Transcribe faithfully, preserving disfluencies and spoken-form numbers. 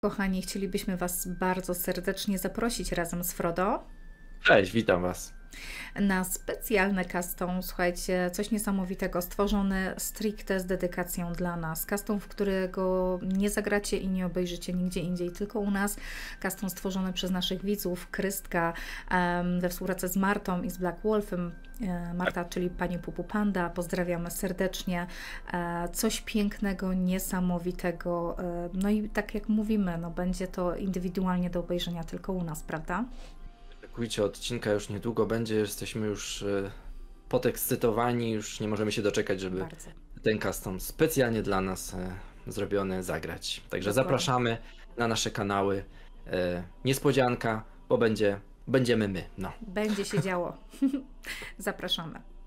Kochani, chcielibyśmy Was bardzo serdecznie zaprosić razem z Frodo Cześć, witam Was. na specjalne custom. Słuchajcie, coś niesamowitego, stworzone stricte z dedykacją dla nas. Custom, w którego nie zagracie i nie obejrzycie nigdzie indziej, tylko u nas. Custom stworzony przez naszych widzów, Krystka, em, we współpracy z Martą i z Black Wolfem. E, Marta, czyli Pani Pupu Panda, pozdrawiamy serdecznie. E, Coś pięknego, niesamowitego. E, No i tak jak mówimy, no będzie to indywidualnie do obejrzenia tylko u nas, prawda? Oczekujcie, odcinka już niedługo będzie, jesteśmy już e, podekscytowani, już nie możemy się doczekać, żeby Bardzo. ten custom specjalnie dla nas e, zrobiony zagrać. Także Dokładnie. zapraszamy na nasze kanały. E, niespodzianka, bo będzie, będziemy my. No. Będzie się działo. Zapraszamy.